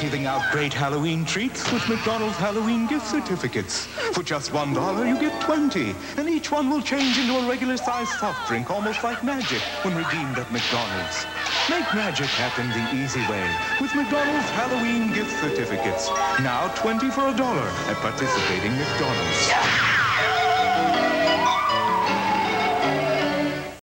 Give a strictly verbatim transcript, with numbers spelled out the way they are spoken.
giving out great Halloween treats with McDonald's Halloween gift certificates. For just one dollar, you get twenty, and each one will change into a regular-sized soft drink almost like magic when redeemed at McDonald's. Make magic happen the easy way with McDonald's Halloween gift certificates. Now twenty for a dollar at participating McDonald's.